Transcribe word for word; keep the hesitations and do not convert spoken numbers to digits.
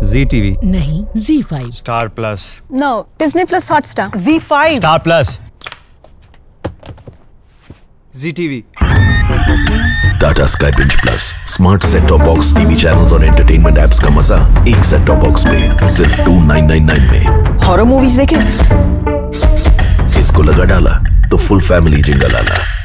जी TV नहीं, Zee five. Star Plus. No, Disney Plus Hotstar. Zee five. Star Plus. Zee TV. Tata Sky Binge Plus, smart set top box, TV channels और entertainment apps का मजा एक set top box पे सिर्फ two nine nine nine में। Horror movies देखे? इसको लगा डाला तो फुल फैमिली जिंगल आला।